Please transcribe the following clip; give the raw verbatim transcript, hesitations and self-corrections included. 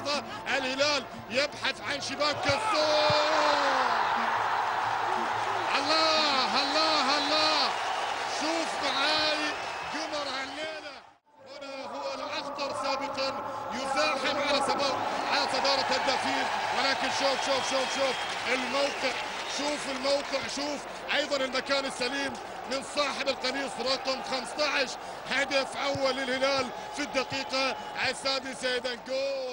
اللحظة الهلال يبحث عن شباك الصوت. الله الله الله، شوف معاي قمر هالليلة. هنا هو الأخطر سابقا يزاحم على صدارة على صدارة الهدافين، ولكن شوف شوف شوف شوف الموقع، شوف الموقع، شوف أيضا المكان السليم من صاحب القميص رقم خمسة عشر. هدف أول للهلال في الدقيقة السادسة. إذا جول